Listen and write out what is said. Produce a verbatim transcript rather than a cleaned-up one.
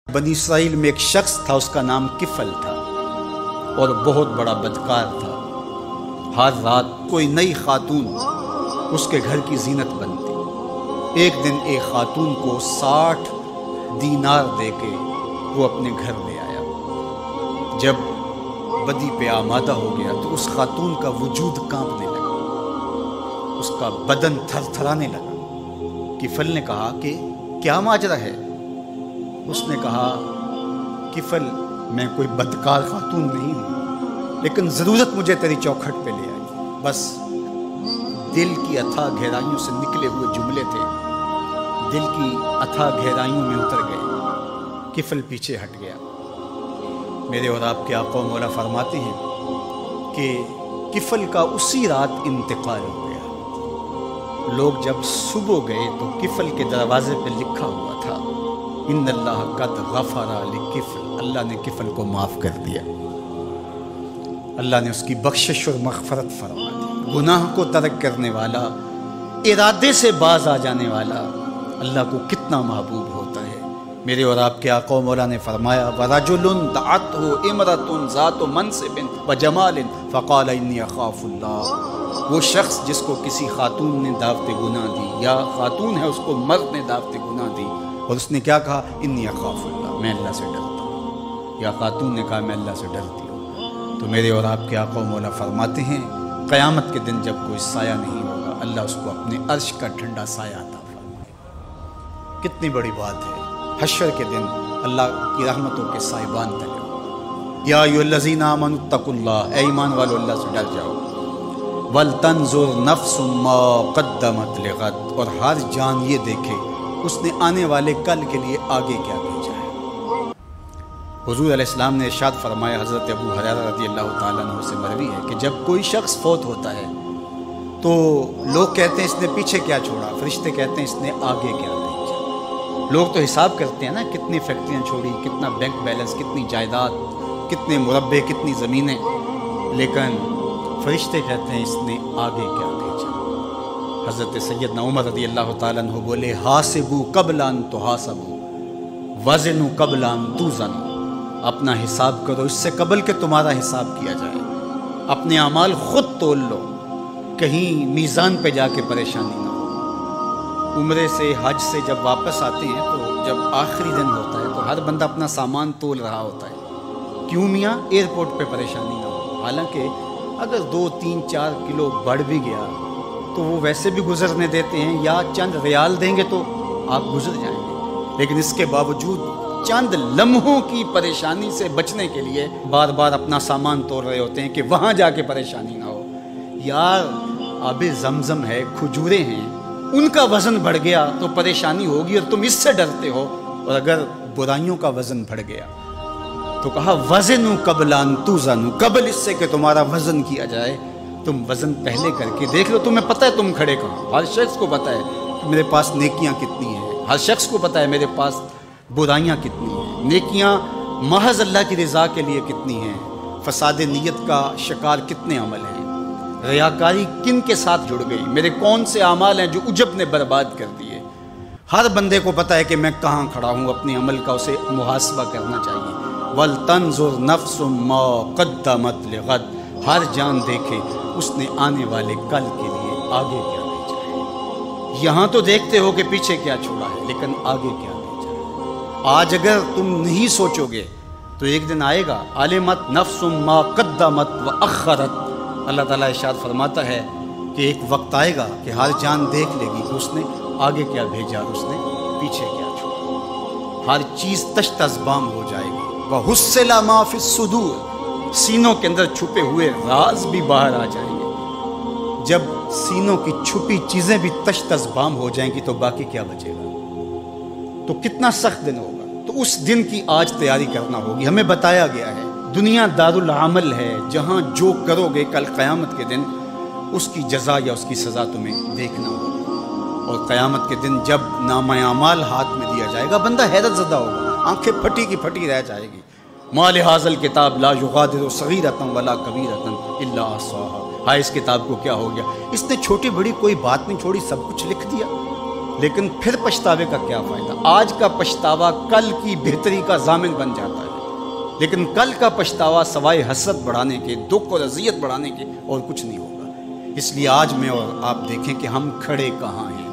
بنی اسرائیل میں ایک شخص تھا، اس کا نام کفل تھا اور بہت بڑا بدکار تھا۔ ہر رات کوئی نئی خاتون اس کے گھر کی زینت بنتی۔ ایک دن ایک خاتون کو ساٹھ دینار دے کے وہ اپنے گھر لے آیا۔ جب بدی پہ آمادہ ہو گیا تو اس خاتون کا وجود کانپنے لگا، اس کا بدن تھر تھرانے لگا۔ کفل نے کہا کہ کیا ماجرا ہے؟ اس نے کہا کفل میں کوئی بدکار خاتون نہیں ہوں، لیکن ضرورت مجھے تیری چوکھٹ پہ لے آئی۔ بس دل کی اتھا گہرائیوں سے نکلے ہوئے جملے تھے، دل کی اتھا گہرائیوں میں اتر گئے۔ کفل پیچھے ہٹ گیا۔ میرے اور آپ کے آقا و مولا فرماتے ہیں کہ کفل کا اسی رات انتقال ہو گیا۔ لوگ جب صبح گئے تو کفل کے دروازے پہ لکھا ہوا تھا ان اللہ قد غفر لکفل، اللہ نے کفل کو معاف کر دیا، اللہ نے اس کی بخشش اور مغفرت فرما دی۔ گناہ کو ترک کرنے والا، ارادے سے باز آ جانے والا اللہ کو کتنا محبوب ہوتا ہے۔ میرے اور آپ کے آقا و مولا نے فرمایا وَرَجُلٌ دَعَتْهُ اِمْرَةٌ ذَاتُ مَنْصِبٍ وَجَمَالٍ فَقَالَ إِنِّي أَخَافُ اللَّهَ۔ وہ شخص جس کو کسی خاتون نے دعوت گناہ دی، یا خاتون ہے اس کو مرد نے دعوت گناہ دی، اور اس نے کیا کہا انی اخاف اللہ، میں اللہ سے ڈرتا ہوں، یا خاتون نے کہا میں اللہ سے ڈرتی ہوں۔ تو میرے اور آپ کے آقا و مولا فرماتے ہیں قیامت کے دن جب کوئی سایہ نہیں ہوگا، اللہ اس کو اپنے عرش کا ٹھنڈا سایہ عطا فرمائے۔ کتنی بڑی بات ہے، حشر کے دن اللہ کی رحمتوں کے سائبان تک۔ یا ایھا الذین آمنوا اتقوا اللہ، اے ایمان والو اللہ سے ڈر جاؤ۔ وَلْتَنظُرْ نَفْسٌ مَّا قَدَّمَتْ لِغَدٍ، اور ہر جان یہ دیکھے اس نے آنے والے کل کے لیے آگے کیا بھیجا ہے۔ حضور علیہ السلام نے ارشاد فرمایا، حضرت ابو ہریرہ رضی اللہ تعالیٰ عنہ سے مروی ہے کہ جب کوئی شخص فوت ہوتا ہے تو لوگ کہتے ہیں اس نے پیچھے کیا چھوڑا، فرشتے کہتے ہیں اس نے آگے کیا بھیجا۔ لوگ تو حساب کرتے ہیں نا، کتنی فیکٹریاں چھوڑی، کتنا بینک بیلنس، کتنی جائیداد، کتنے مربے، کتنی زمینیں، لیکن فرشتے کہتے ہیں اس نے آگے کیا بھیجا۔ حضرت سیدنا عمر رضی اللہ تعالیٰ عنہ بولے حاسبوا قبل ان تحاسبوا وزنوا قبل ان توزنوا، اپنا حساب کرو اس سے قبل کہ تمہارا حساب کیا جائے۔ اپنے اعمال خود تول لو، کہیں میزان پہ جا کے پریشانی نہ ہو۔ عمرے سے حج سے جب واپس آتے ہیں تو جب آخری دن ہوتا ہے تو ہر بندہ اپنا سامان تول رہا ہوتا ہے، کیوں میاں ایئرپورٹ پہ پریشانی نہ ہو۔ حالانکہ اگر دو تین چار کلو بڑھ بھی گیا تو وہ ویسے بھی گزرنے دیتے ہیں، یا چند ریال دیں گے تو آپ گزر جائیں گے، لیکن اس کے باوجود چند لمحوں کی پریشانی سے بچنے کے لیے بار بار اپنا سامان توڑ رہے ہوتے ہیں کہ وہاں جا کے پریشانی نہ ہو۔ یار آب زمزم ہے، کھجوریں ہیں، ان کا وزن بڑھ گیا تو پریشانی ہوگی اور تم اس سے ڈرتے ہو، اور اگر برائیوں کا وزن بڑھ گیا تو کہا وزنوا قبل ان توزنوا، قبل اس سے کہ تمہارا وزن کیا جائے تم وزن پہلے کر کے دیکھ لو۔ تمہیں پتہ ہے تم کھڑے کہاں، ہر شخص کو پتہ ہے کہ میرے پاس نیکیاں کتنی ہیں، ہر شخص کو پتہ ہے میرے پاس برائیاں کتنی ہیں، نیکیاں محض اللہ کی رضا کے لیے کتنی ہیں، فساد نیت کا شکار کتنے عمل ہیں، ریاکاری کن کے ساتھ جڑ گئی، میرے کون سے اعمال ہیں جو عجب نے برباد کر دیے۔ ہر بندے کو پتہ ہے کہ میں کہاں کھڑا ہوں، اپنے عمل کا اسے محاسبہ کرنا چاہیے۔ وَلْتَنظُرْ نَفْسٌ مَّا قَدَّمَتْ لِغَدٍ، ہر جان دیکھے اس نے آنے والے کل کے لیے آگے کیا بھیجا ہے۔ یہاں تو دیکھتے ہو کہ پیچھے کیا چھوڑا ہے، لیکن آگے کیا بھیجا ہے۔ آج اگر تم نہیں سوچو گے تو ایک دن آئے گا عَلِمَتْ نَفْسٌ مَّا قَدَّمَتْ وَأَخَّرَتْ، اللہ تعالیٰ ارشاد فرماتا ہے کہ ایک وقت آئے گا کہ ہر جان دیکھ لے گی کہ اس نے آگے کیا بھیجا اور اس نے پیچھے کیا چھوڑا۔ ہر چیز تشت ازبام ہو جائے گی۔ وَحُصِّلَ مَا فِي الصُّدُورِ، سینوں کے اندر چھپے ہوئے راز بھی باہر آ جائیں گے۔ جب سینوں کی چھپی چیزیں بھی تشت ازبام ہو جائیں گی تو باقی کیا بچے گا؟ تو کتنا سخت دن ہوگا۔ تو اس دن کی آج تیاری کرنا ہوگی۔ ہمیں بتایا گیا ہے دنیا دار العمل ہے، جہاں جو کرو گے کل قیامت کے دن اس کی جزا یا اس کی سزا تمہیں دیکھنا ہوگا۔ اور قیامت کے دن جب نامہ اعمال ہاتھ میں دیا جائے گا بندہ حیرت زدہ ہوگا، آنکھیں پھٹی کی پھٹی رہ جائے گی۔ ما لہذا الکتاب لا یغادر صغیرۃ ولا کبیرۃ الا احصاها، ہائے اس کتاب کو کیا ہو گیا، اس نے چھوٹی بڑی کوئی بات نہیں چھوڑی، سب کچھ لکھ دیا۔ لیکن پھر پچھتاوے کا کیا فائدہ؟ آج کا پچھتاوا کل کی بہتری کا ضامن بن جاتا ہے، لیکن کل کا پچھتاوا سوائے حسرت بڑھانے کے، دکھ اور اذیت بڑھانے کے اور کچھ نہیں ہوگا۔ اس لیے آج میں اور آپ دیکھیں کہ ہم کھڑے کہاں ہیں۔